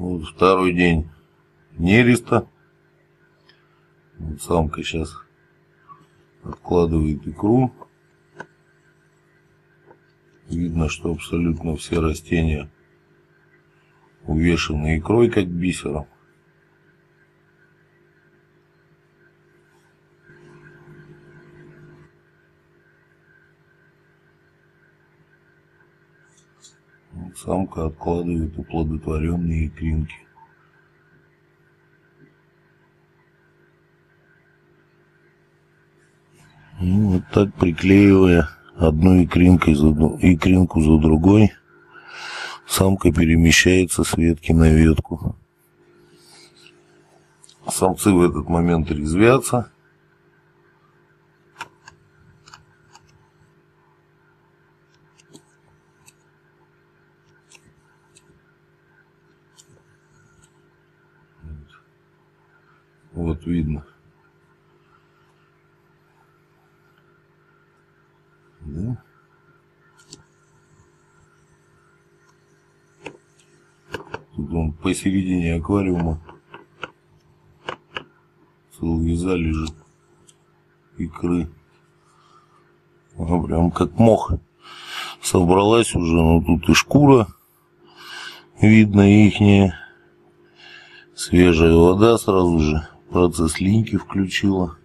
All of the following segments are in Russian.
Вот второй день нереста. Вот самка сейчас откладывает икру. Видно, что абсолютно все растения увешаны икрой, как бисером. Вот самка откладывает оплодотворенные икринки. И вот так, приклеивая одну икринку за другой, самка перемещается с ветки на ветку. Самцы в этот момент резвятся. Вот видно. Да? Тут он посередине аквариума целые залежи икры. Она прям как мох собралась уже, но тут и шкура видно ихняя. Свежая вода сразу же процесс линьки включила.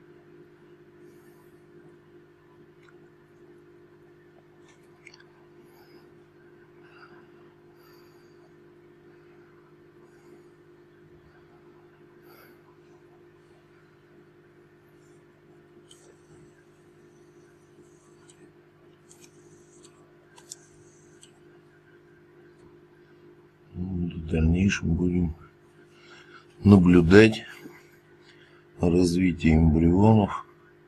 В дальнейшем будем наблюдать развитие эмбрионов.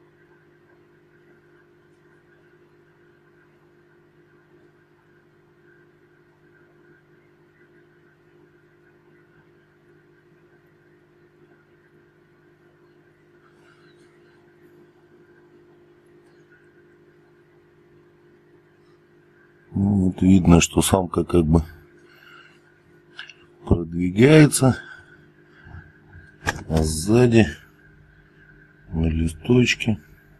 Вот видно, что самка как бы продвигается, а сзади на листочке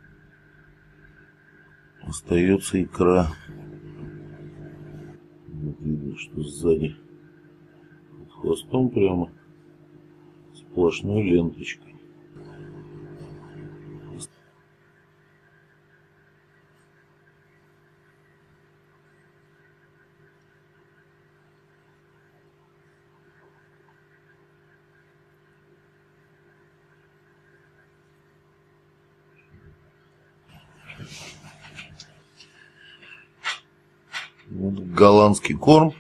остается икра. Вот видно, что сзади под хвостом прямо сплошной ленточкой. Вот голландский корм,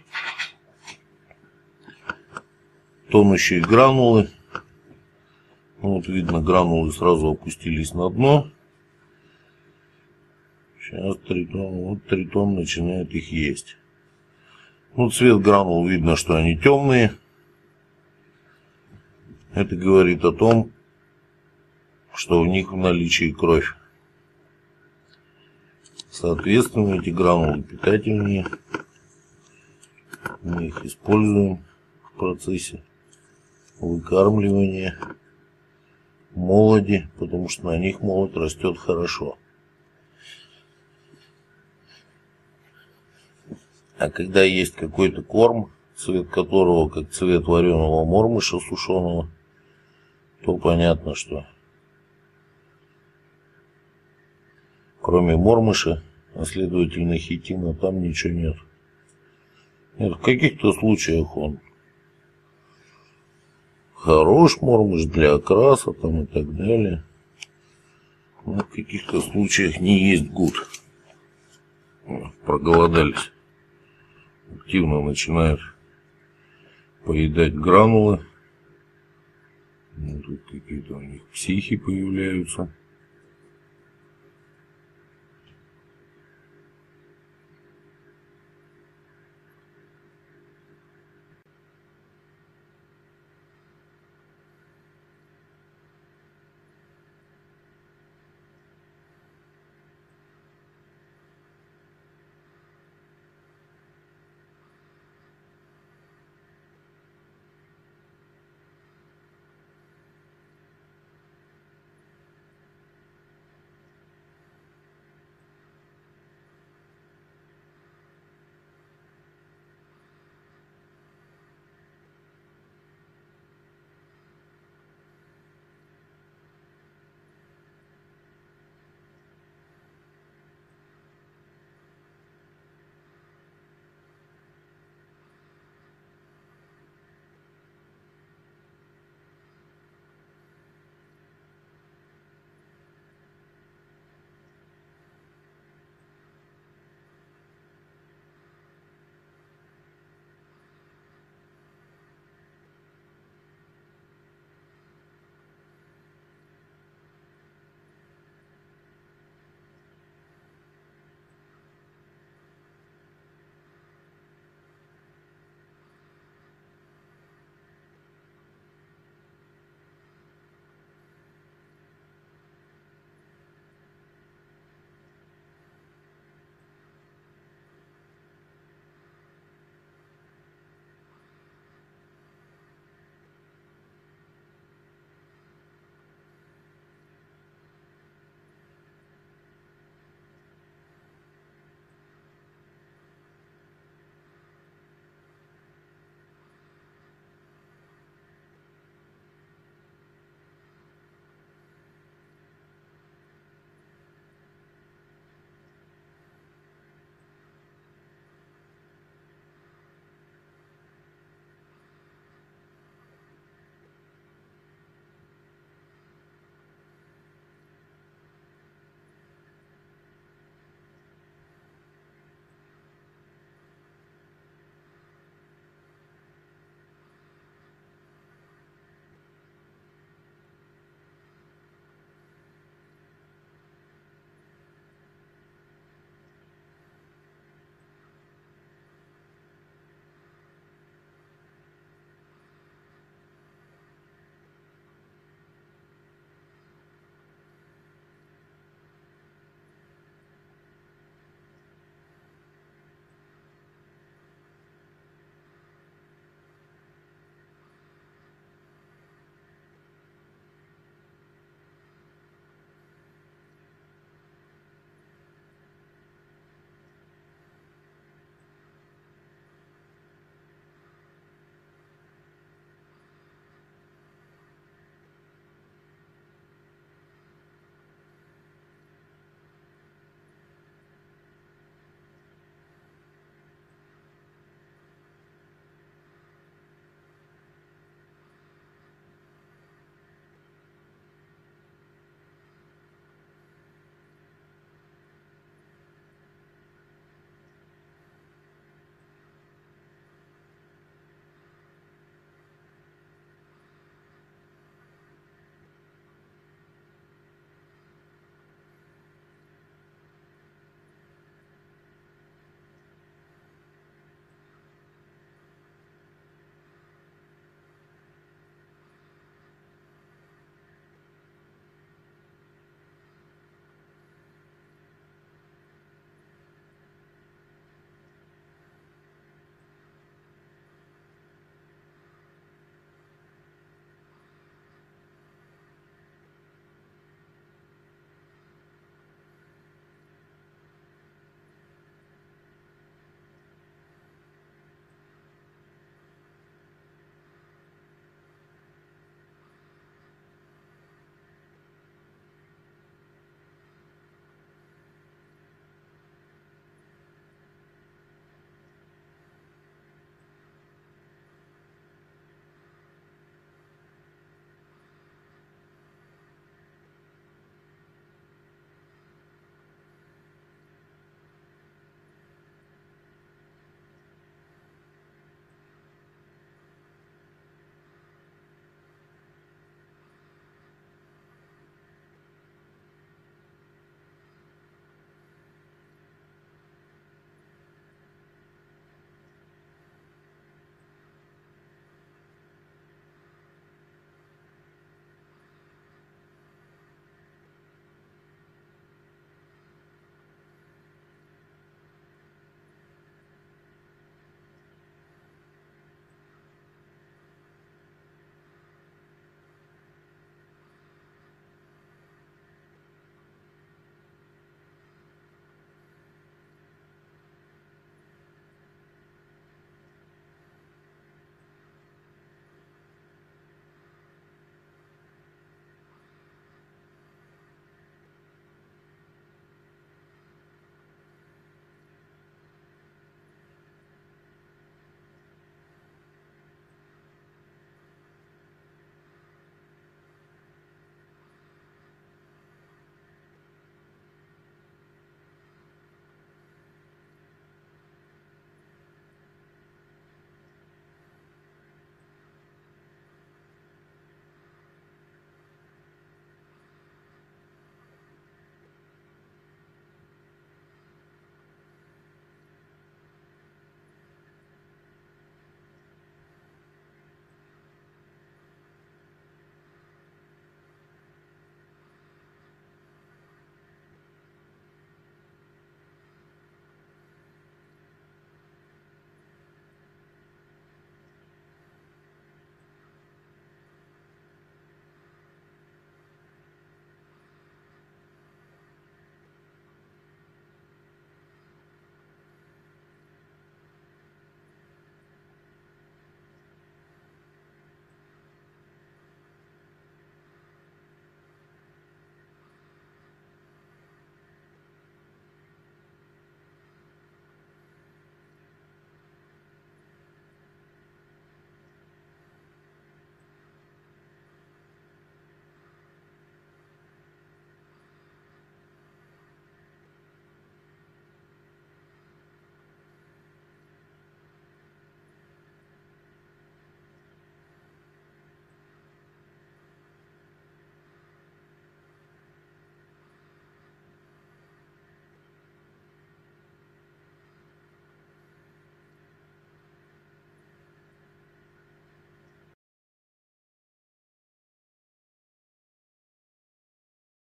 тонущие гранулы. Вот видно, гранулы сразу опустились на дно. Сейчас тритон, вот тритон начинает их есть. Ну, цвет гранул видно, что они темные. Это говорит о том, что в них в наличии кровь. Соответственно, эти гранулы питательнее. Мы их используем в процессе выкармливания молоди, потому что на них молодь растет хорошо. А когда есть какой-то корм, цвет которого как цвет вареного мормыша сушеного, то понятно, что кроме мормыша, а следовательно хитина, там ничего нет. Нет, в каких-то случаях он хорош мормыш для окраса там и так далее. Но в каких-то случаях не есть гуд. Проголодались. Активно начинают поедать гранулы. Тут какие-то у них психи появляются.